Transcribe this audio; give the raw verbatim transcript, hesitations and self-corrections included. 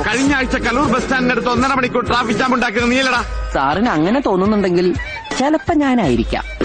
കഴിഞ്ഞ ആഴ്ച കലൂർ ബസ് സ്റ്റാൻഡിനടുത്ത് ഒന്നര മണിക്കൂർ ട്രാഫിക് ജാം ഉണ്ടാക്കുന്നത് നീലടാ. സാറിന് അങ്ങനെ തോന്നുന്നുണ്ടെങ്കിൽ ചിലപ്പോ ഞാനായിരിക്കാം.